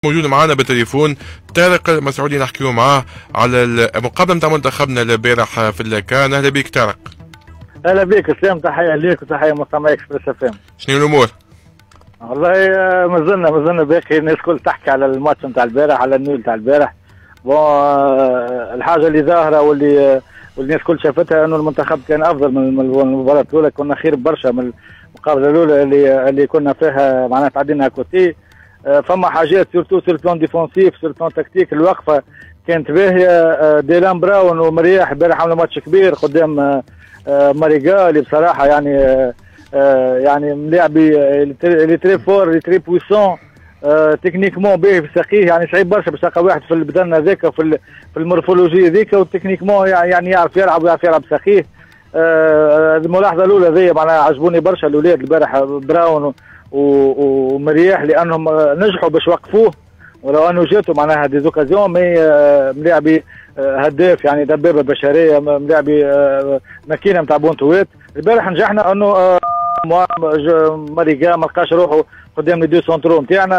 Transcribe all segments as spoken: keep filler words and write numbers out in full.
موجود معنا بالتليفون طارق المسعودي نحكيو معاه على المقابله نتاع منتخبنا البارح في الكان. اهلا بك طارق. اهلا بك سلام، تحيه ليك وتحيه مستمعيك في اف ام. شنو الامور؟ والله مازلنا مازلنا باقي الناس الكل تحكي على الماتش نتاع البارح، على النول نتاع البارح. بون الحاجه اللي ظاهره واللي والناس الكل شافتها انه المنتخب كان افضل من المباراه الاولى، كنا خير برشا من المقابله الاولى اللي اللي كنا فيها معناها تعدينا كوتي. فما حاجات سورتو سور بلان ديفونسيف سور بلان تكتيك، الوقفه كانت باهيه. ديلان براون ومرياح البارح عملوا ماتش كبير قدام ماريغا اللي بصراحه يعني يعني ملاعبي اللي تري فور اللي تري بويسون تكنيكمون باهي في ساقيه، يعني صعيب برشا باش تلقى واحد في البدن هذاك في في المورفولوجي هذيك والتكنيكمون يعني يعرف يلعب ويعرف يلعب ساقيه. الملاحظه الاولى ذي معناها عجبوني برشا الاولاد البارح براون ومرياح لانهم نجحوا باش وقفوه، ولو انه جاتوا معناها دي زوكازيون مي ملاعبي هداف يعني دبابه بشريه، ملاعبي ماكينه نتاع بونتوات. البارح نجحنا انه ماريغا ما لقاش روحه قدام لي دو سونترو نتاعنا.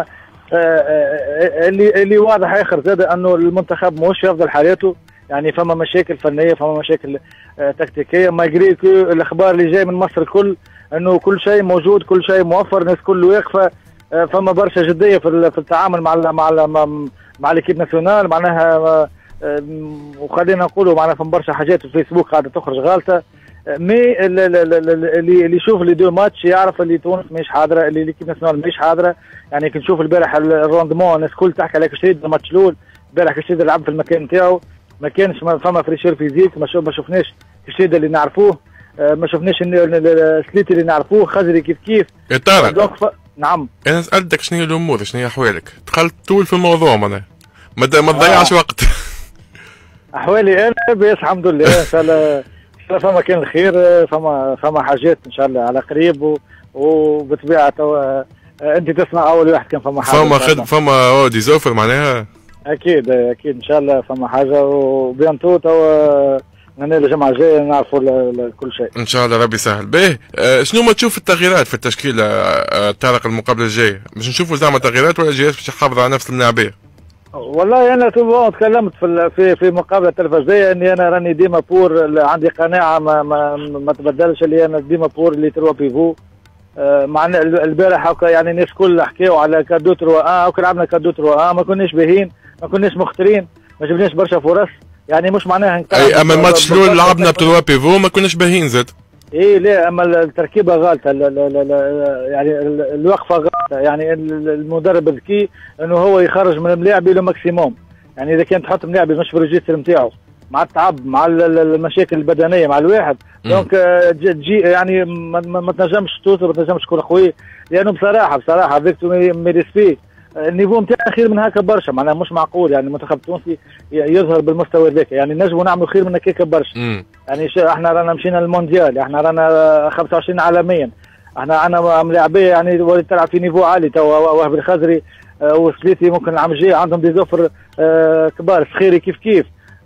اللي اللي واضح اخر زاد انه المنتخب مش في افضل حالاته، يعني فما مشاكل فنيه فما مشاكل تكتيكيه، ماجري كو الاخبار اللي جاي من مصر الكل انه كل شيء موجود كل شيء موفر، الناس كل واقفه. فما برشا جديه في في التعامل مع ال مع ال مع ليكيب ناسيونال معناها، وخلينا نقولوا معناها فما برشا حاجات في الفيسبوك قاعده تخرج غالطه. مي اللي اللي يشوف لي دو ماتش يعرف اللي تونس ماهيش حاضره، اللي ليكيب ناسيونال ماهيش حاضره. يعني كي نشوف البارح الروندمون الناس الكل تحكي على كشريد الماتش الاول، البارح كشريد لعب في المكان نتاعو، ما كانش فما فريشير فيزيك، ما ما شفناش كشريد اللي نعرفوه، ما شفناش سليتي اللي نعرفوه، خزري كيف كيف. يا طارق ف... نعم انا سالتك شنو هي الامور شنو هي احوالك؟ دخلت طول في الموضوع معناها ما ما تضيعش آه. وقت. احوالي انا بس الحمد لله ان شاء الله فما كان الخير، فما فما حاجات ان شاء الله على قريب و... وبطبيعه تو... انت تسمع اول واحد كان فما حاجه فما خد فما اودي زوفر معناها اكيد اكيد ان شاء الله فما حاجه، وبيانتو تو من الجمعه الجايه نعرفوا كل شيء ان شاء الله. ربي يسهل. باهي آه شنو ما تشوف التغييرات في التشكيله آه طارق المقابله الجايه؟ باش نشوفوا زعما تغييرات ولا جهاز باش يحافظ على نفس اللاعبيه؟ والله انا تكلمت في في في مقابله التلفزيونيه اني انا راني ديما بور، عندي قناعه ما ما, ما تبدلش، اللي انا ديما بور اللي تروا بيفو. آه مع البارح هكا يعني الناس كل حكاوا على كادو تروا ان هكا لعبنا كادو تروا ان، ما كناش باهين ما كناش مختارين ما جبناش برشا فرص، يعني مش معناها اي اما الماتش الاول لعبنا بتروا بيفو ما كناش باهين زاد. ايه لا اما التركيبه غالطه، لا لا لا يعني الوقفه غالطه، يعني المدرب ذكي انه هو يخرج من الملاعبي لو ماكسيموم. يعني اذا كان تحط ملاعبي مش في الريجستر نتاعو مع التعب مع المشاكل البدنيه مع الواحد، دونك تجي يعني ما, ما تنجمش توصل ما تنجمش تكون قوي، لانه بصراحه بصراحه فيكتو ميريسبي النيفو نتاعنا خير من هكا برشا، معناها مش معقول يعني المنتخب التونسي يظهر بالمستوى ذاك، يعني نجموا نعملوا خير من هكاك برشا. يعني احنا رانا مشينا للمونديال، احنا رانا خمسة وعشرين عالميا، احنا عندنا ملاعبيه يعني ولات تلعب في نيفو عالي توا، وهب الخزري اه وسليتي ممكن العام الجاي عندهم دي زوفر اه كبار، سخيري كيف كيف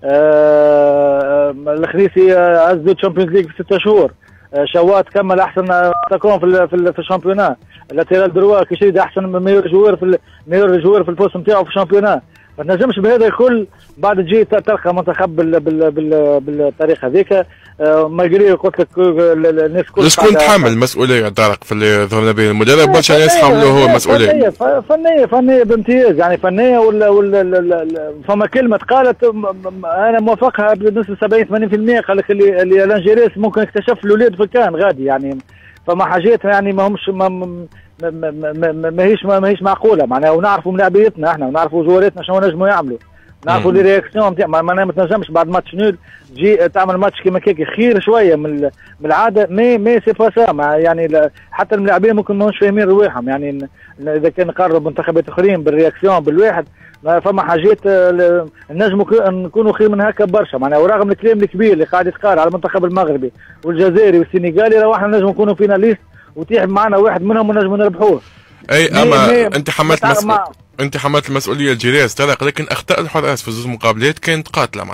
اه الخريسي عزو تشامبيونز ليج في ستة شهور، اه شوات كمل احسن تكون في في, في الشامبيونات، لاتيرال دروا كيشيد احسن ميور جوار في ميور جوار في البوست نتاعو في الشامبيونات. ما تنجمش بهذا الكل بعد تجي تلقى منتخب بال بال بال بالطريقه هذيك. ماجري قلت لك الناس كل شكون تحمل المسؤوليه طارق في اللي ظهرنا به؟ المدرب برشا ناس حملوا هو المسؤوليه. فنيه فنيه فنيه بامتياز، يعني فنيه ولا ولا فما كلمه قالت انا موافقها بنسبه سبعين ثمانين بالمئة، قال لك اللي اللي لانجيريس ممكن اكتشف الاولاد في كان غادي، يعني فما حاجات يعني ما همش ما ما ماهيش ماهيش معقوله معناها، ونعرفوا ملاعبيتنا احنا ونعرفوا جواراتنا شنو نجموا يعملوا، نعرفوا لي رياكسيون نتاع ما, ما تنجمش بعد ماتش نول تجي تعمل ماتش كيما كيك خير شويه من من العاده، مي مي سي با سا يعني حتى الملاعبين ممكن ماهوش فاهمين رواحهم، يعني اذا كان نقارنوا منتخبات اخرين بالرياكسيون بالواحد فما حاجات نجموا نكونوا خير من هكا برشا معناها، ورغم الكلام الكبير اللي قاعد يتقال على المنتخب المغربي والجزائري والسنغالي راه احنا نجموا نكونوا فيناليست وتيح معنا واحد منهم ونجموا نربحوه. اي اما انت حملت مسؤول انت حملت المسؤوليه الجيريز طارق، لكن اخطاء الحراس في زوج مقابلات كانت قاتله معناها.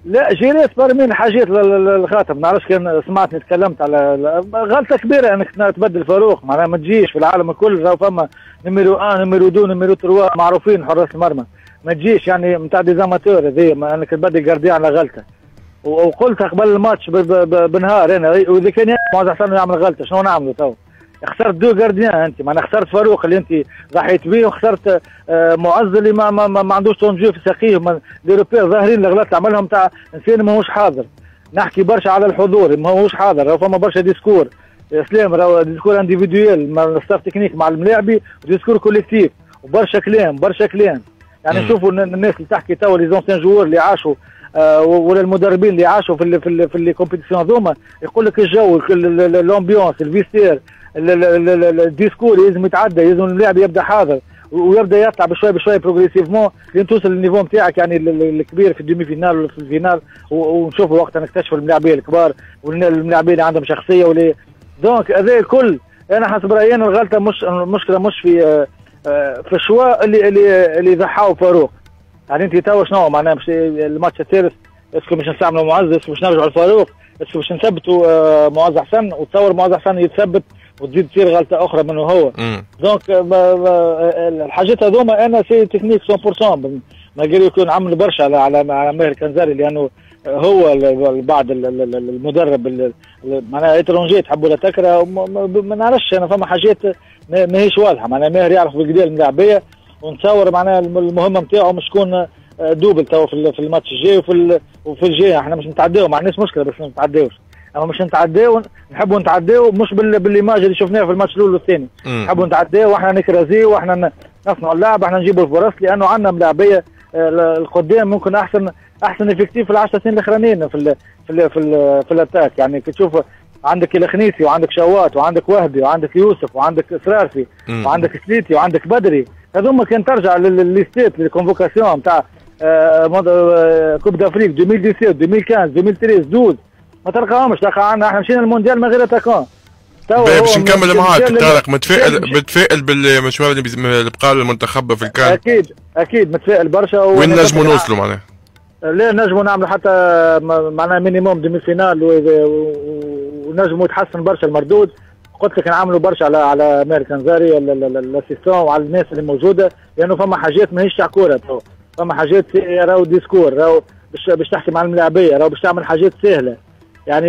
لا جيريس برمي الحاجات الخاتم، ما نعرفش كان سمعتني تكلمت على غلطه كبيره انك تبدل فاروق، معناها ما تجيش في العالم الكل راهو فما نيميرو واحد نيميرو اثنين نيميرو ثلاثة معروفين حراس المرمى، ما تجيش يعني نتاع ديزاماتور هذي انك تبدل جارديان على غلطه. وقلت قبل الماتش بنهار انا واذا كان معز حسن يعمل غلطه شنو نعملوا تو؟ خسرت دو جارديان انت، معناها خسرت فاروق اللي انت ضحيت به، وخسرت معز اللي ما ما, ما عندوش تونجو في ساقيه، ليروبير ظاهرين الغلط اللي عملهم تاع انسان ماهوش حاضر. نحكي برشا على الحضور ماهوش حاضر، راهو فما برشا ديسكور اسلام، راهو ديسكور انديفيدويل مع الستاف تكنيك مع الملاعبي، وديسكور كوليكتيف وبرشا كلام برشا كلام. يعني نشوفوا الناس اللي تحكي تو لي زونسيان جوور اللي عاشوا آه ولا المدربين اللي عاشوا في ال في ال في الكومبيتيسيون هذوما، يقول لك الجو الامبيونس الفيستير الديسكور لازم يتعدى، لازم اللاعب يبدا حاضر ويبدا يطلع بشوي بشوي بروغريسيفمون لين توصل للنيفو نتاعك يعني الكبير في الديمي فينال ولا في الفينال، ونشوفوا وقتها نكتشفوا الملاعبين الكبار والملاعبين اللي عندهم شخصيه واللي دونك هذا الكل. انا حسب رايي الغلطه مش المشكله مش في في الشواء اللي اللي اللي ضحاوا فاروق. يعني انت تو شنو معناها مش الماتش الثالث اسكو مش نستعملوا معز، اسكو مش نرجعوا لفاروق، اسكو مش نثبتوا معز حسن وتصور معز حسن يتثبت وتزيد تصير غلطه اخرى منه هو. دونك الحاجات هذوما انا سي تكنيك مية بالمية، ما قالوا يكون عمل برشا على على ماهر الكنزاري لانه هو بعد المدرب معناها اترونجي تحب ولا تكره، ما نعرفش انا فما حاجات ماهيش واضحه، معناها ماهر يعرف بالقدا الملاعبيه، ونتصور معناها المهمه نتاعو مش تكون دوبل تو في الماتش الجاي وفي وفي الجاي. احنا مش نتعداو، ما عندناش مشكله بس ما نتعداوش، اما مش نتعداو نحبوا نتعداو مش بالايماج اللي شفناها في الماتش الاول والثاني، نحبوا نتعداو واحنا نكرازيو واحنا نصنعوا اللعب، احنا نجيبوا الفرص لانه عندنا ملاعبيه القدام ممكن احسن احسن افكتيف في العشر سنين الاخرانيين في ال في ال في, ال في الاتاك. يعني كي تشوف عندك الخنيسي وعندك شوات وعندك وهبي وعندك يوسف وعندك اسرارفي وعندك سليتي وعندك بدري، هذوما كان ترجع للليستات للكونفوكاسيون نتاع كوب دافريك ألفين وسبعطاش ألفين وخمسطاش ألفين وثلاثة عشر دوز ما تلقاهمش، تلقى عندنا احنا مشينا المونديال من غير اتاكون. باش نكمل معاك طارق، متفائل متفائل بالمشوار اللي بقى للمنتخب في الكان؟ اكيد اكيد متفائل برشا. وين نجموا نوصلوا معناها؟ لا نجموا نعملوا حتى معناها مينيموم ديمي فينال ونجموا يتحسن برشا المردود. قلت لك نعملوا برشا على على ماهر الكنزاري الاسيستون وعلى الناس اللي موجوده، لانه فما حاجات ماهيش تاع كوره، فما حاجات راهو ديسكور، راهو باش تحكي مع الملاعبيه، راهو باش تعمل حاجات سهله. يعني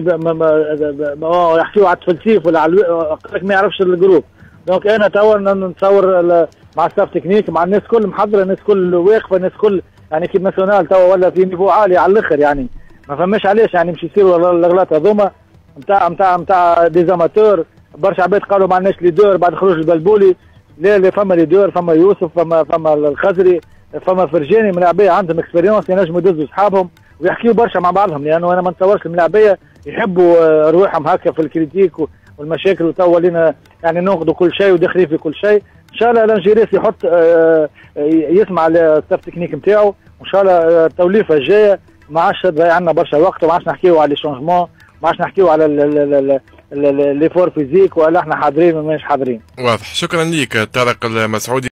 ما يحكيوا على التفلسيف ولا على ما يعرفش الجروب. دونك انا توا نتصور مع ستاف تكنيك مع الناس كل محضره، الناس كل واقفه، الناس كل يعني كيف ناسيونال توا ولا في نيفو عالي على الاخر، يعني ما فماش علاش يعني مش يصيروا الاغلاط هذوما نتاع نتاع نتاع ديزاماتور. برشا عباد قالوا ما عندناش ليدور بعد خروج البلبولي، لا لا فما ليدور، فما يوسف، فما فما الخزري، فما فرجاني ملاعبيه عندهم اكسبيريونس ينجموا يدزوا اصحابهم ويحكيوا برشا مع بعضهم، لانه انا ما نتصورش الملاعبيه يحبوا روحهم هكا في الكريتيك والمشاكل وتوا ولينا يعني ناخذوا كل شيء وداخلين في كل شيء. ان شاء الله لانجيريس يحط يسمع الستاف تكنيك نتاعو، وان شاء الله التوليفه الجايه ما عادش تضيع عندنا برشا وقت، وما عادش نحكيوا على لي شونجمون، ما عادش نحكيوا على لي فور فيزيك ولا احنا حاضرين ولا مش حاضرين. واضح. شكرا ليك طارق المسعودي.